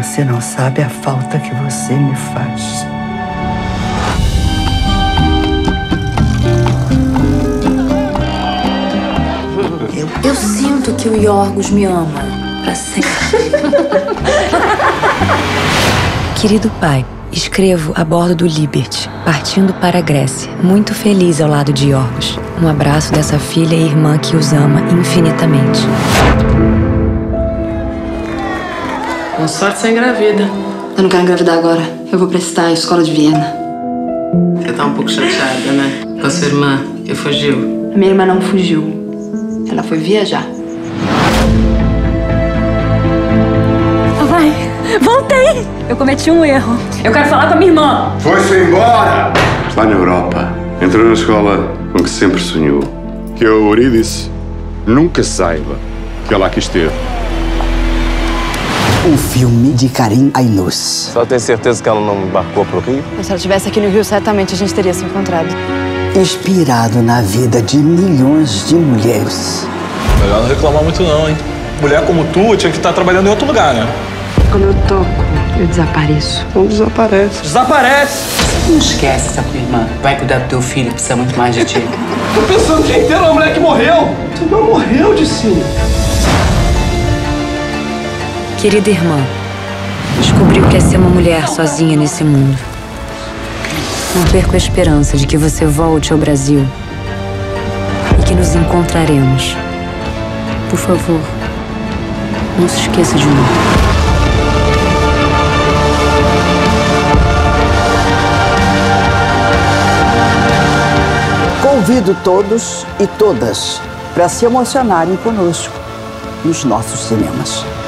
Você não sabe a falta que você me faz. Eu sinto que o Yorgos me ama pra sempre. Querido pai, escrevo a bordo do Liberty, partindo para a Grécia, muito feliz ao lado de Yorgos. Um abraço dessa filha e irmã que os ama infinitamente. Com sorte você engravida. Eu não quero engravidar agora. Eu vou prestar a escola de Viena. Você tá um pouco chateada, né? Com a sua irmã, que fugiu. A minha irmã não fugiu. Ela foi viajar. Papai, voltei! Eu cometi um erro. Eu quero falar com a minha irmã. Foi-se embora! Lá na Europa, entrou na escola com que sempre sonhou. Que a Eurídice nunca saiba que ela aqui esteve. Um filme de Karim Ainous. Só tem certeza que ela não embarcou pro Rio? Se ela estivesse aqui no Rio, certamente a gente teria se encontrado. Inspirado na vida de milhões de mulheres. Melhor não reclamar muito não, hein? Mulher como tu tinha que estar trabalhando em outro lugar, né? Quando eu toco, eu desapareço. Não desaparece. Desaparece! Não esquece essa tua irmã. Vai cuidar do teu filho, que precisa muito mais de ti. Tô pensando o dia inteiro na mulher que morreu! Tu não morreu, Dicine. Querida irmã, descobri o que é ser uma mulher sozinha nesse mundo. Não perco a esperança de que você volte ao Brasil e que nos encontraremos. Por favor, não se esqueça de mim. Convido todos e todas para se emocionarem conosco nos nossos cinemas.